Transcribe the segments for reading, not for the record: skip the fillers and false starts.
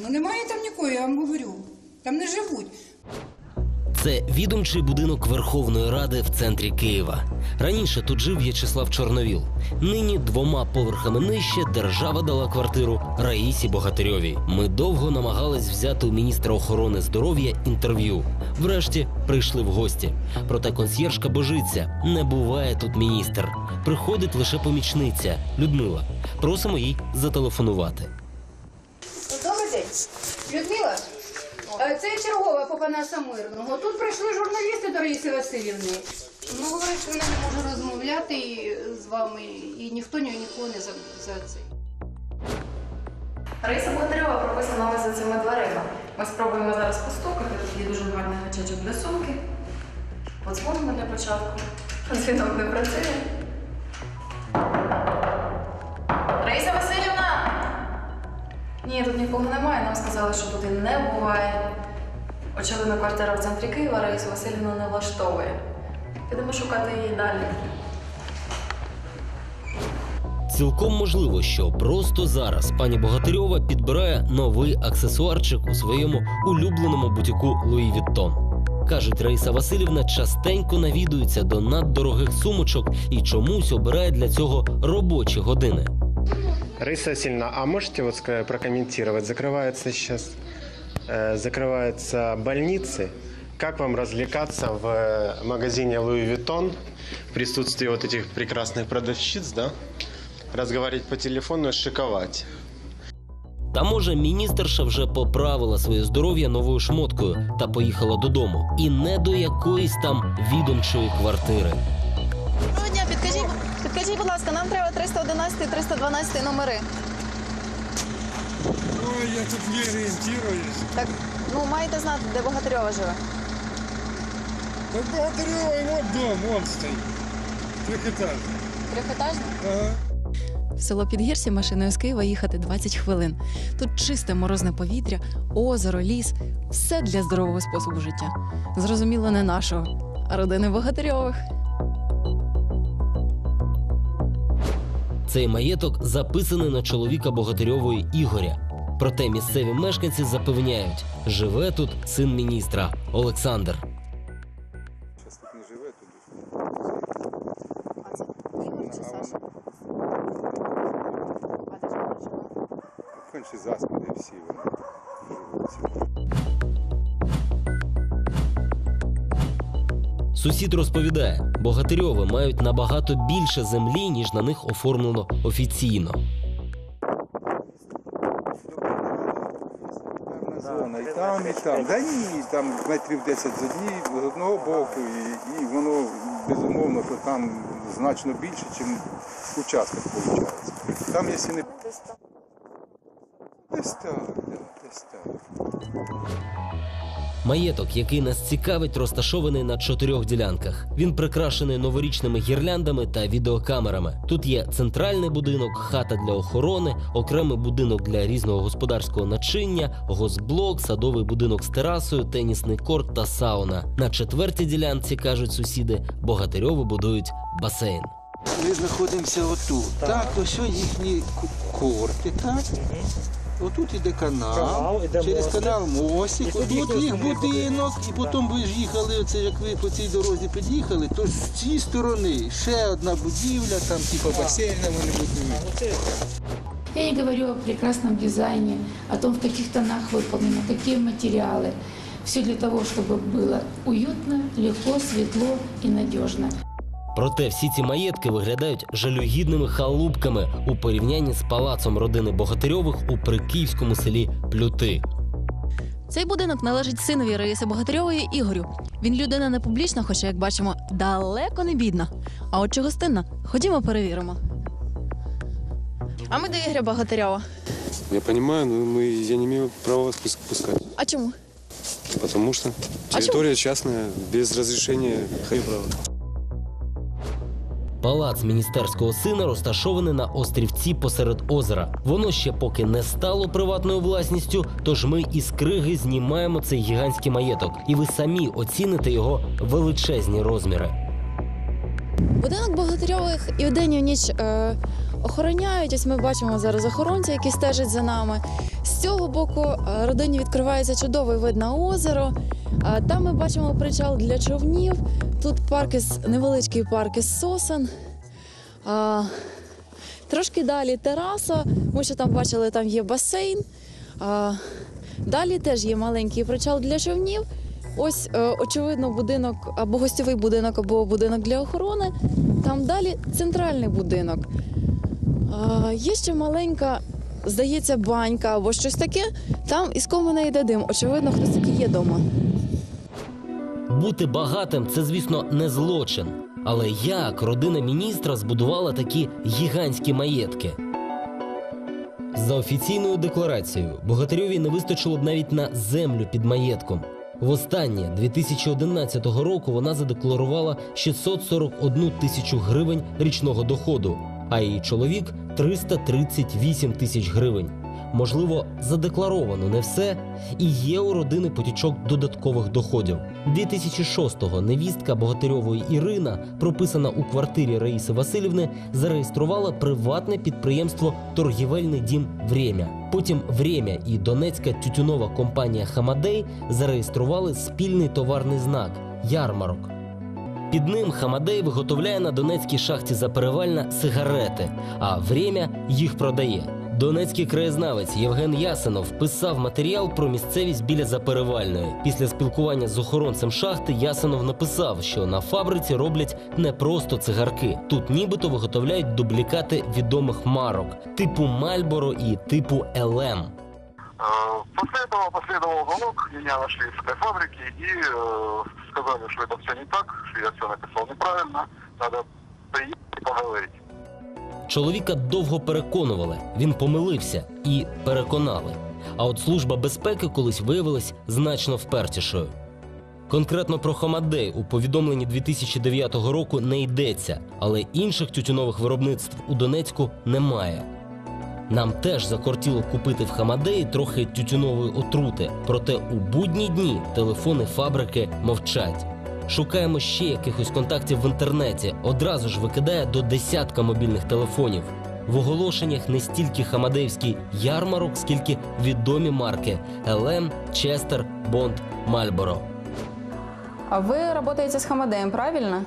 Ну немає там нікого, я вам говорю. Там не живуть. Це відомчий будинок Верховної Ради в центрі Києва. Раніше тут жив В'ячеслав Чорновіл. Нині 2 поверхами нижче держава дала квартиру Раїсі Богатирьовій. Ми довго намагались взяти у міністра охорони здоров'я інтерв'ю. Врешті прийшли в гості. Проте консьєржка божиться. Не буває тут міністр. Приходить лише помічниця Людмила. Просимо їй зателефонувати. Добрий день. Людмила, це чергова по Панаса Мирного. Тут прийшли журналісти до Раїси Васильівни. Ну, говорять, що вона не може розмовляти з вами, і ніхто нікого не за це. Раїса Богатирьова прописана ось за цими дверима. Ми спробуємо зараз постукати. Тут є дуже гарний гачечок для сумки. Подзвонимо для початку. Дзвінок не працює. Раїса Васильівна! Ні, тут нікого немає. Нам сказали, що тут і не буває. Очевидно, квартира в центрі Києва Раїсу Васильівну не влаштовує. Підемо шукати її далі. Цілком можливо, що просто зараз пані Богатирьова підбирає новий аксесуарчик у своєму улюбленому бутіку Луї Віттон. Кажуть, Раїса Васильівна частенько навідується до наддорогих сумочок і чомусь обирає для цього робочі години. Раиса Васильевна, а можете вот прокомментировать? Закрываются больницы. Как вам развлекаться в магазине Луи Виттон в присутствии вот этих прекрасных продавщиц, да? Разговаривать по телефону и шиковать. Та може міністерша вже поправила своє здоров'я новою шмоткою та поїхала додому. І не до якоїсь там відомчої квартири. Доброго дня, підкажіть, будь ласка, нам треба 311 і 312 номери. Ой, я тут не орієнтуюсь. Так, ну маєте знати, де Богатирьова живе. Так Богатирьова, вот дом, вон стоїть. Трьохетажний. Трьохетажний? Ага. В село Підгірці машиною з Києва їхати 20 хвилин. Тут чисте морозне повітря, озеро, ліс – все для здорового способу життя. Зрозуміло, не нашого, а родини Богатирьових. Цей маєток записаний на чоловіка Богатирьової Ігоря. Проте місцеві мешканці запевняють, живе тут син міністра Олександр. Зараз тут не живе, тут. А це Ігор чи Саша? А де ж вона живе? Кончі заспади всі вони живуть. Сусід розповідає, Богатирьови мають набагато більше землі, ніж на них оформлено офіційно. Зона і там, і там. Да ні, там метрів 10 з одного боку, і воно, безумовно, то там значно більше, ніж участок виходить. Там, якщо не... Десь так. Маєток, який нас цікавить, розташований на 4 ділянках. Він прикрашений новорічними гірляндами та відеокамерами. Тут є центральний будинок, хата для охорони, окремий будинок для різного господарського начиння, госблок, садовий будинок з терасою, тенісний корт та сауна. На 4-й ділянці, кажуть сусіди, Богатирьови будують басейн. Ми знаходимося отут. Так, ось їхні корти, так? Отут іде канал, через канал мостик, отут їх будинок, і потім ви ж їхали, оце як ви по цій дорозі під'їхали, то з цієї сторони ще одна будівля, там типу басейна вони будують. Я не говорю о прекрасном дизайне, о том, в каких тонах выполнено, какие материалы. Все для того, чтобы было уютно, легко, светло и надежно. Проте всі ці маєтки виглядають жалюгідними халупками у порівнянні з палацом родини Богатирьових у прикиївському селі Плюти. Цей будинок належить синові Раїси Богатирьової Ігорю. Він людина не публічна, хоча, як бачимо, далеко не бідна. А от чи гостинна? Ходімо перевіримо. А ми до Ігоря Богатирьова. Я понимаю, но я не имею права вас пускать. А чому? Потому что территория частная, без разрешения. Палац міністерського сина розташований на острівці посеред озера. Воно ще поки не стало приватною власністю, тож ми із криги знімаємо цей гігантський маєток. І ви самі оціните його величезні розміри. Будинок Богатирьових і вдень, і в ніч охороняють. Ось ми бачимо зараз охоронця, який стежить за нами. З цього боку родині відкривається чудовий вид на озеро. Там ми бачимо причал для човнів. Тут невеличкий парк із сосен. Трошки далі тераса. Ми ще там бачили, там є басейн. Далі теж є маленький причал для човнів. Ось, очевидно, будинок або гостьовий будинок, або будинок для охорони. Там далі центральний будинок. Є ще маленька, здається, банька або щось таке. Там із комина йде дим. Очевидно, хтось такий є вдома. Бути багатим – це, звісно, не злочин. Але як родина міністра збудувала такі гігантські маєтки? За офіційною декларацією, Богатирьовій не вистачило б навіть на землю під маєтком. Востаннє 2011 року вона задекларувала 641 тисячу гривень річного доходу, а її чоловік – 338 тисяч гривень. Можливо, задекларовано не все, і є у родини потічок додаткових доходів. 2006-го невістка Богатирьової Ірина, прописана у квартирі Раїси Василівни, зареєструвала приватне підприємство «Торгівельний дім Время». Потім «Время» і донецька тютюнова компанія «Хамадей» зареєстрували спільний товарний знак – «Ярмарок». Під ним «Хамадей» виготовляє на донецькій шахті Заперевальна сигарети, а «Время» їх продає. Донецький краєзнавець Євген Ясинов писав матеріал про місцевість біля Заперевальної. Після спілкування з охоронцем шахти Ясинов написав, що на фабриці роблять не просто цигарки. Тут нібито виготовляють дублікати відомих марок типу Мальборо і типу ЛМ. После этого последовал звонок, меня нашли с этой фабрики и сказали, что это все не так, что я все написал неправильно, надо приехать и поговорить. Чоловіка довго переконували, він помилився і переконали. А от Служба безпеки колись виявилась значно впертішою. Конкретно про «Хамадей» у повідомленні 2009 року не йдеться, але інших тютюнових виробництв у Донецьку немає. Нам теж закортіло купити в «Хамадеї» трохи тютюнової отрути, проте у будні дні телефони фабрики мовчать. Шукаємо ще якихось контактів в інтернеті, одразу ж викидає до десятка мобільних телефонів. В оголошеннях не стільки хамадеївський ярмарок, скільки відомі марки ЛМ, Честер, Бонд, Мальборо. А вы работаете с Хамадеем, правильно?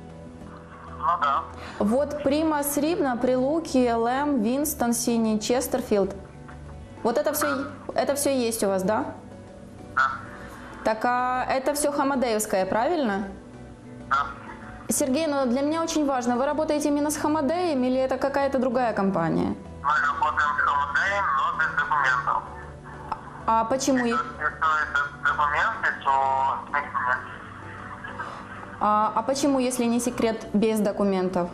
Ну да. Вот Примас Рибна, Прилуки, ЛМ, Винстон, Синий, Честерфилд. Вот это все есть у вас, да? Да. Так, а это все Хамадеевское, правильно? Да. Сергей, но для меня очень важно, вы работаете именно с Хамадеем или это какая-то другая компания? Мы работаем с Хамадеем, но без документов. А почему? Если документы, то нет. А почему, если не секрет, без документов?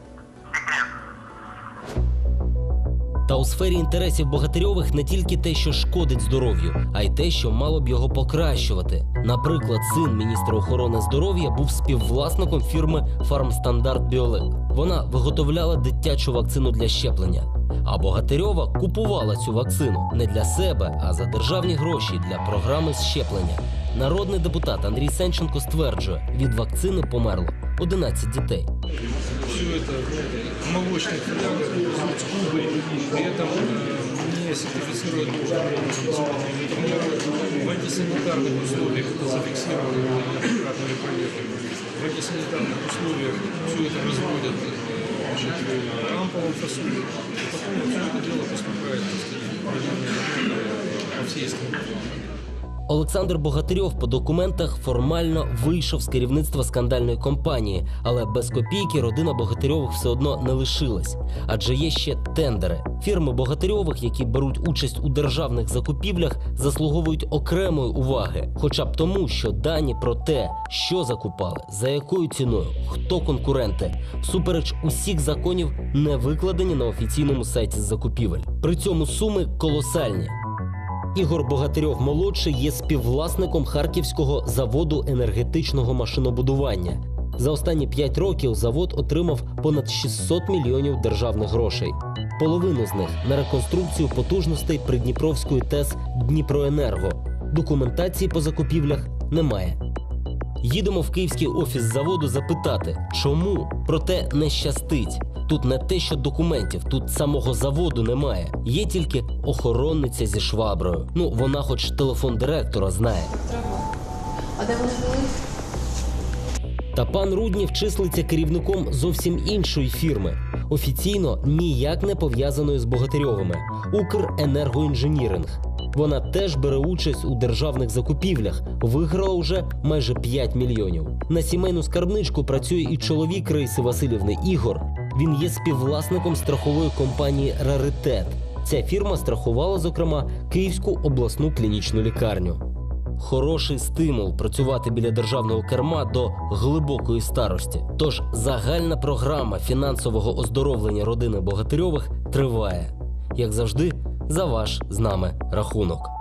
Та у сфері інтересів Богатирьових не тільки те, що шкодить здоров'ю, а й те, що мало б його покращувати. Наприклад, син міністра охорони здоров'я був співвласником фірми «Фармстандарт Біолек». Вона виготовляла дитячу вакцину для щеплення. А Богатирьова купувала цю вакцину не для себе, а за державні гроші для програми щеплення. Народний депутат Андрій Сенченко стверджує, від вакцини померло 11 дітей. Все это молочный фляг, клубы, при этом не сертифицируют в антисанитарных условиях зафиксировали кратными проверками. В антисанитарных условиях все это разводят в ампуловом фасоне. Потом все это дело поступает по всей стране. Олександр Богатирьов по документах формально вийшов з керівництва скандальної компанії, але без копійки родина Богатирьових все одно не лишилась. Адже є ще тендери. Фірми Богатирьових, які беруть участь у державних закупівлях, заслуговують окремої уваги. Хоча б тому, що дані про те, що закупали, за якою ціною, хто конкуренти, всупереч усіх законів не викладені на офіційному сайті з закупівель. При цьому суми колосальні. Ігор Богатирьов-молодший є співвласником Харківського заводу енергетичного машинобудування. За останні 5 років завод отримав понад 600 мільйонів державних грошей. Половину з них на реконструкцію потужностей Придніпровської ТЕС «Дніпроенерго». Документації по закупівлях немає. Їдемо в київський офіс заводу запитати, чому, проте не щастить. Тут не те, що документів, тут самого заводу немає. Є тільки охоронниця зі шваброю. Ну, вона хоч телефон директора знає. А де вони були? Та пан Руднів числиться керівником зовсім іншої фірми. Офіційно ніяк не пов'язаної з Богатирьовими – «Укренергоінженіринг». Вона теж бере участь у державних закупівлях, виграла уже майже 5 мільйонів. На сімейну скарбничку працює і чоловік Раїси Василівни Ігор. Він є співвласником страхової компанії «Раритет». Ця фірма страхувала, зокрема, Київську обласну клінічну лікарню. Хороший стимул працювати біля державного керма до глибокої старості. Тож загальна програма фінансового оздоровлення родини Богатирьових триває. Як завжди, за ваш з нами рахунок.